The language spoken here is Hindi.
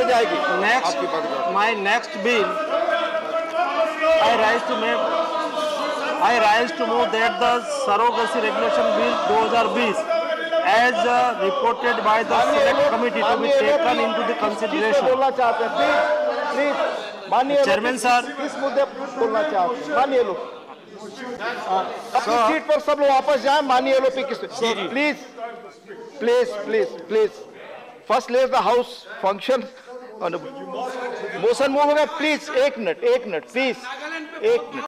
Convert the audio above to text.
जाएगी। Next, my next bill, I rise to move that the Surrogacy Regulation Bill 2020 as reported by the Select Committee to be taken into the consideration. बोलना चाहते हैं प्लीज मानिए Chairman sir, किस मुद्दे पर बोलना चाहते हैं मानिए लोग अपनी सीट पर सब लोग वापस जाएं। मानिए लोग किस please please please please first let the house function. Motion move हो गया प्लीज एक मिनट प्लीज एक मिनट।